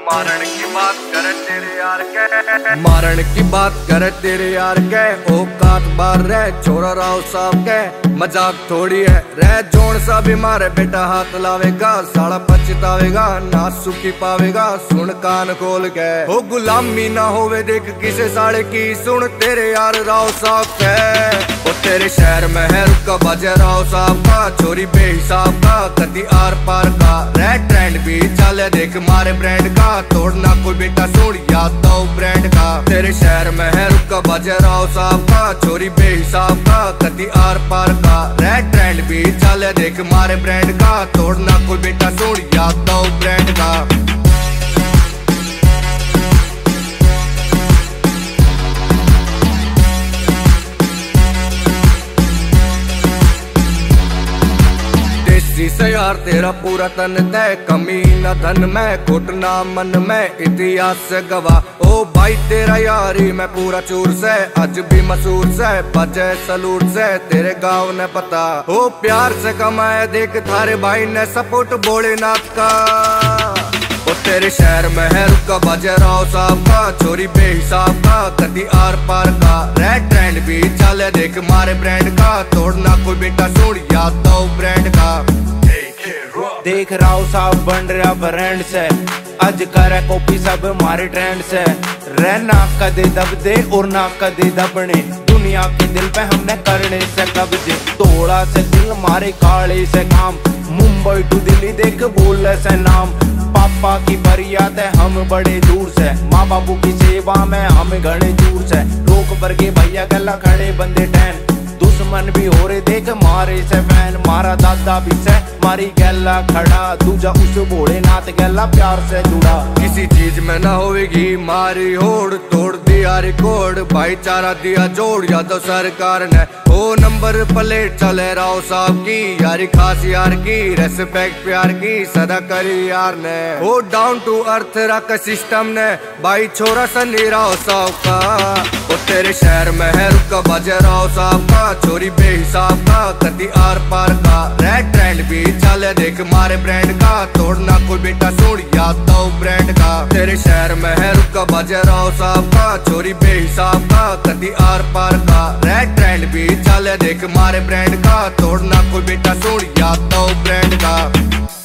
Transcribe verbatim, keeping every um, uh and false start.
मारण की बात करे तेरे यार के, मारण की बात करे तेरे यार के। औकात बार रहे छोरा राव साहब के, मजाक थोड़ी है रह जोन सा भी मारे बेटा हाथ लावेगा, साला पछतावेगा ना सुखी पावेगा। सुन कान खोल के हो गुलामी ना होवे देख किसे साले की, सुन तेरे यार राव साहब के। ओ तेरे शहर में है रुका बजे राव साहब का, चोरी बेहिसाब का कति आर पार का, रह ट्रेंड भी चले देख मारे ब्रांड का, तोड़ना कोई बेटा सुन याद दो ब्रांड का। तेरे शहर में है रुका बजे राव साहब का, चोरी बेहिसाब का कति आर पार का, रह ट्रेंड भी चले देख मारे ब्रांड का, तोड़ना कोई बेटा सुन याद दो ब्रांड का। से यार तेरा पूरा तन तय, कमी न धन में घुटना मन में, इतिहास से गवाह ओ भाई तेरा यारी मैं पूरा चूर से, आज भी मशहूर से बजे सलूट से तेरे गाँव ने पता ओ प्यार से कमाए देख थारे भाई ने सपोर्ट भोलेनाथ का। ओ तेरे शहर में है रुका बजे राव साहब का, चोरी बेहिसाब का कति आर पार का, रह ट्रेंड भी चले देख मारे ब्रांड का, तोड़ना कोई बेटा सुन याद दो ब्रांड का। देख राव साहब बन रहा ब्रांड से, आज करे कॉपी सब हमारे ट्रेंड से, रहना कदे दब दे और ना कदे दबने, दुनिया के दिल पे हमने करने से कब्जे, तोड़ा से दिल मारे काले से काम, मुंबई टू दिल्ली देख बोले से नाम, पापा की फरियाद है हम बड़े दूर से, माँ बापू की सेवा में हम घने दूर से, रोक पर के भैया गला खड़े बंदे टैन, दुश्मन भी हो रहे देख मारे से फैन, मारा दादा भी से मारी गैला खड़ा, दूजा उस भोलेनाथ गैला प्यार से जुड़ा। किसी चीज में ना होगी मारी होड़, तोड़ दिया रिकॉर्ड भाईचारा दिया जोड़, या तो सरकार ने ओ नंबर प्लेट चले राव साहब की, यारी खास यार की रेस्पेक्ट प्यार की सदा करी यार ने, ओ डाउन टू अर्थ रख सिस्टम ने भाई छोरा सनी राव साहब का। ओ तेरे शहर में है रुका बजे राव साहब का, चोरी बेहिसाब का कति आर पार का, रह ट्रेंड भी चले देख मारे ब्रांड का, तोड़ना कोई बेटा सुन याद दो ब्रांड का। तेरे शहर में है रुका बजे राव साहब का, चोरी बेहिसाब का कति आर पार का, रह ट्रेंड भी चले देख मारे ब्रांड का, तोड़ना कोई बेटा सुन याद दो ब्रांड का।